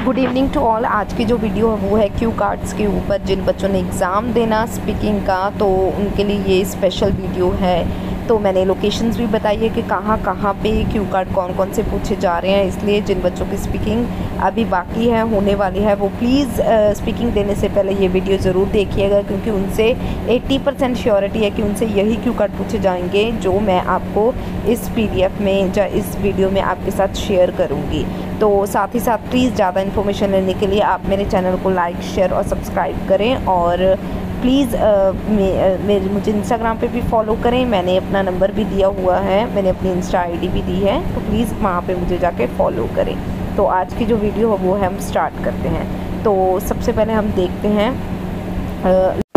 Good evening to all. आज की जो वीडियो है वो है क्यू कार्ड्स के ऊपर। जिन बच्चों ने एग्ज़ाम देना स्पीकिंग का, तो उनके लिए ये स्पेशल वीडियो है। तो मैंने लोकेशंस भी बताई है कि कहाँ कहाँ पे क्यू कार्ड कौन कौन से पूछे जा रहे हैं। इसलिए जिन बच्चों की स्पीकिंग अभी बाकी है, होने वाली है, वो प्लीज़ स्पीकिंग देने से पहले ये वीडियो ज़रूर देखिएगा, क्योंकि उनसे 80% श्योरिटी है कि उनसे यही क्यू कार्ड पूछे जाएंगे जो मैं आपको इस PDF में या इस वीडियो में आपके साथ शेयर करूँगी। तो साथ ही साथ प्लीज़ ज़्यादा इन्फॉर्मेशन लेने के लिए आप मेरे चैनल को लाइक, शेयर और सब्सक्राइब करें। और प्लीज़ मुझे इंस्टाग्राम पे भी फॉलो करें। मैंने अपना नंबर भी दिया हुआ है, मैंने अपनी इंस्टा ID भी दी है, तो प्लीज़ वहाँ पे मुझे जाके फॉलो करें। तो आज की जो वीडियो है वो है, हम स्टार्ट करते हैं। तो सबसे पहले हम देखते हैं